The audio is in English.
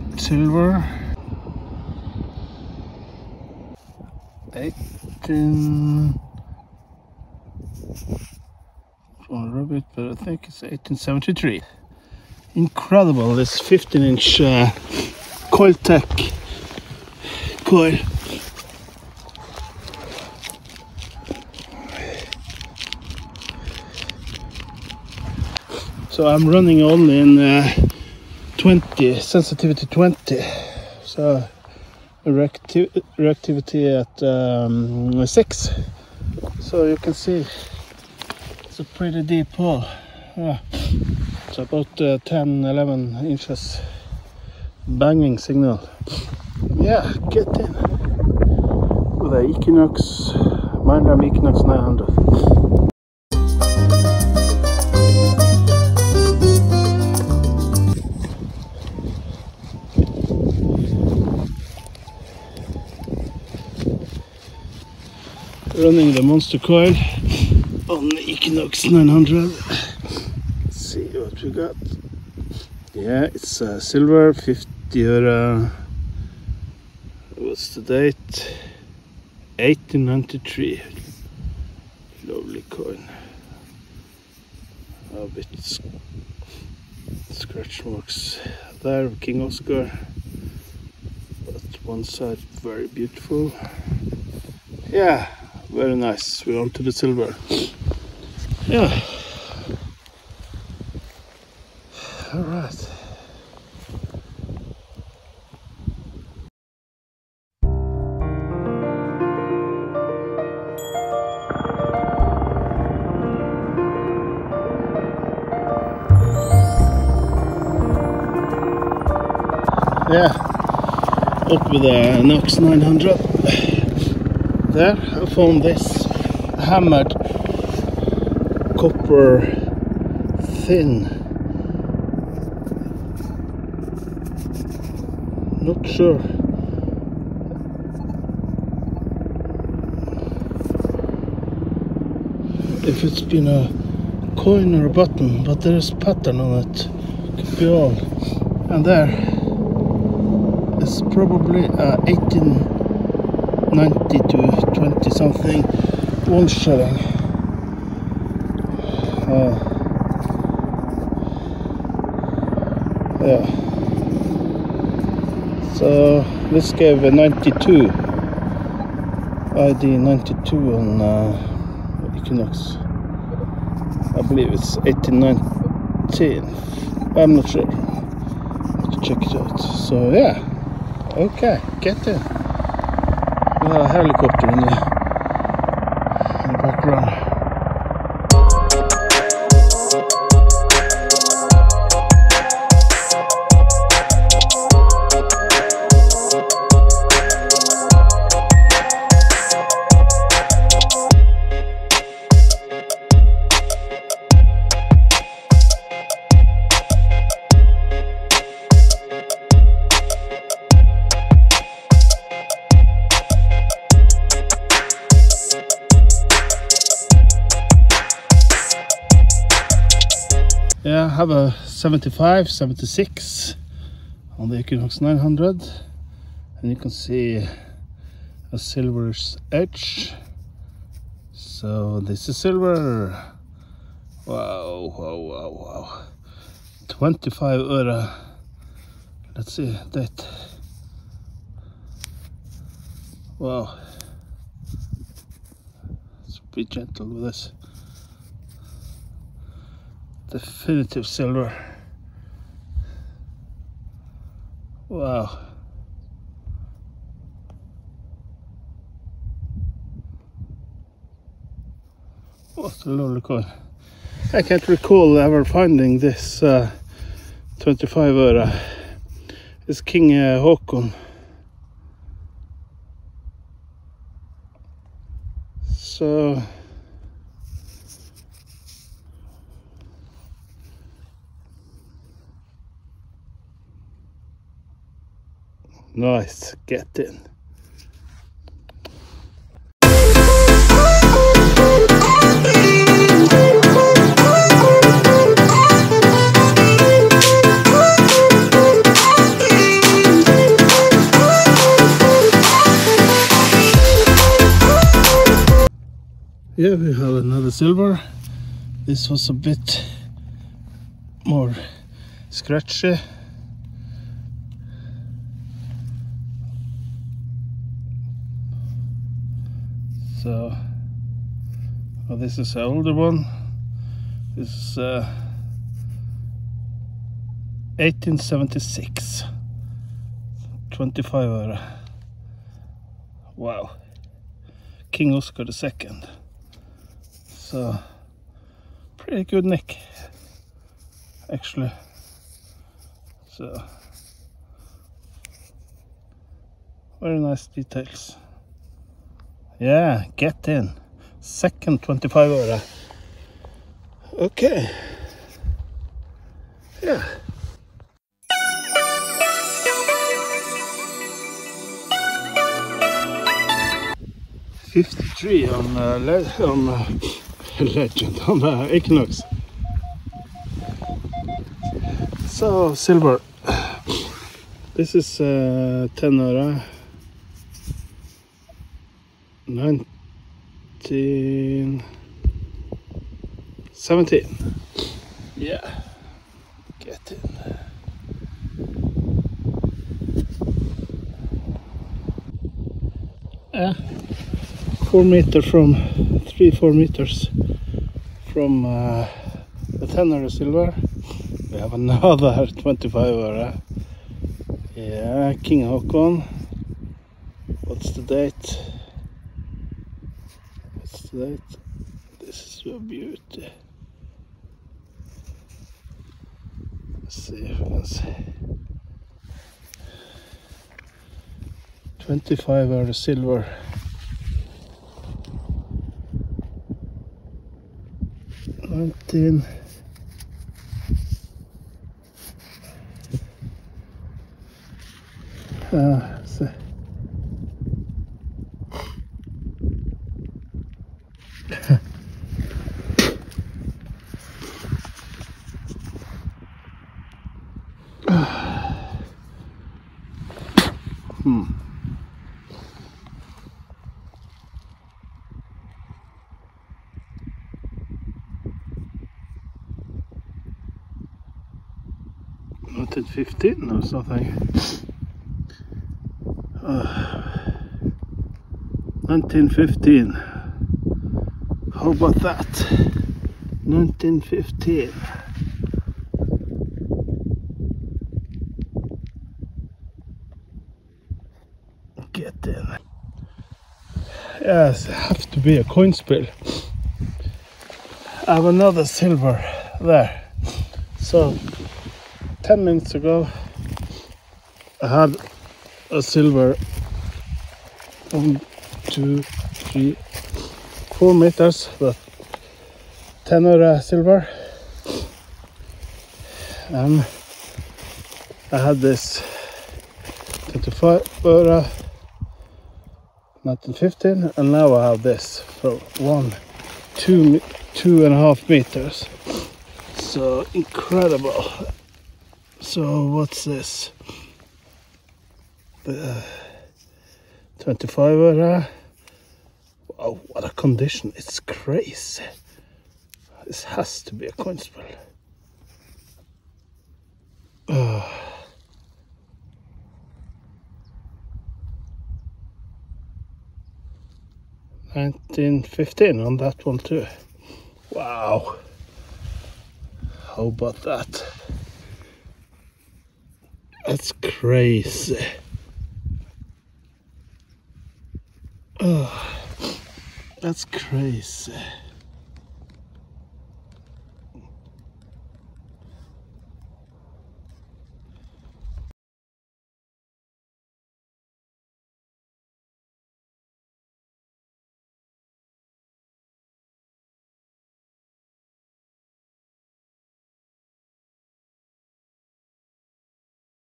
silver. 18 on Rabbit, but I think it's 1873. Incredible, this 15-inch Coiltech coil. So I'm running only in 20, sensitivity 20, so reactivity at 6. So you can see it's a pretty deep hole. Yeah. It's about 10-11 inches banging signal. Yeah, get in with a Equinox, Mindram Equinox 900. Running the monster coil on the Equinox 900. Let's see what we got. Yeah, it's silver, 50 euro. What's the date? 1893. Lovely coin. A bit scratch marks there, King Oscar. But one side very beautiful. Yeah, very nice. We're on to the silver. Yeah. All right. Yeah, up with the Nox 900. There, I found this hammered copper thin. Not sure. If it's been a coin or a button, but there is pattern on it. Could be all. And there. It's probably 1890 to 20 something 1 shilling. Yeah. So this gave a 92 ID 92 on Equinox. I believe it's 1819. I'm not sure. Have to check it out. So yeah. Okay, get in. We have a helicopter in the background. Yeah, I have a 75, 76 on the Equinox 900, and you can see a silver's edge. So this is silver. Wow, wow, wow, wow. 25 euro. Let's see that. Wow. Let's be gentle with this. Definitive silver. Wow. What a lovely coin. I can't recall ever finding this 25 euro. It's King Håkon. So nice, get in. Yeah, we have another silver. This was a bit more scratchy. So, well, this is an older one. This is 1876. 25 euro. Wow. King Oscar II. So, pretty good nick, actually. So, very nice details. Yeah, get in. Second 25 euro. Okay. Yeah. $53 on Legend, on the Equinox. So, silver. This is 10 euro. 1917. Yeah, get in. Yeah, 4 meters from 3-4 meters from the 10 euro silver. We have another 25 euro. Yeah, King Haakon. What's the date? This is a beauty. Let's see if we can see. 25 euro silver. See. Not at 15 or something. 1915. How about that? 1915. Get in. Yes, it has to be a coin spill. I have another silver there. So 10 minutes ago I had a silver 1, 2, 3, 4 meters, but 10 euro silver, and I had this 25 euro 1915, and now I have this for 2.5 meters. So incredible. So what's this? 25 euro. Wow, what a condition. It's crazy. This has to be a coin spill. 1915 on that one too. Wow. How about that? That's crazy. Oh, that's crazy.